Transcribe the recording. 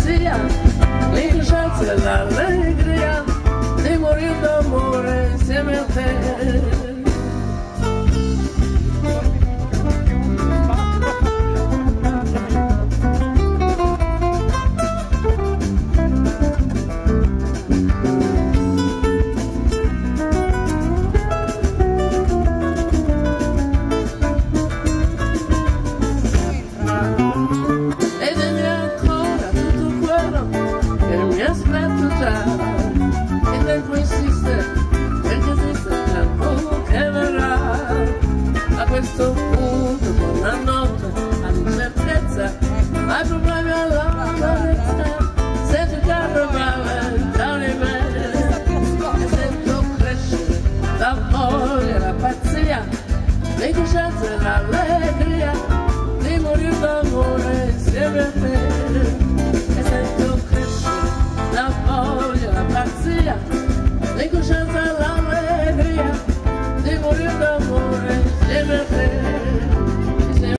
pazzia, l'incoscienza e l'allegria di morire d'amore insieme a te. E devo insistere perché esiste il tempo che verrà. A questo punto buonanotte all'incertezza, ai problemi alla foresta, sento il carnevale già di me e sento crescere la voglia, la pazzia, l'incoscienza e l'allegria di morire d'amore insieme a te. E sento crescere la voglia, la pazzia, l'incoscienza e l'allegria di morire d'amore insieme a te.